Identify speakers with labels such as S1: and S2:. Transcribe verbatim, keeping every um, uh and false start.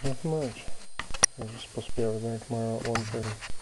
S1: Not much. I'm just supposed to be able to make my own thing.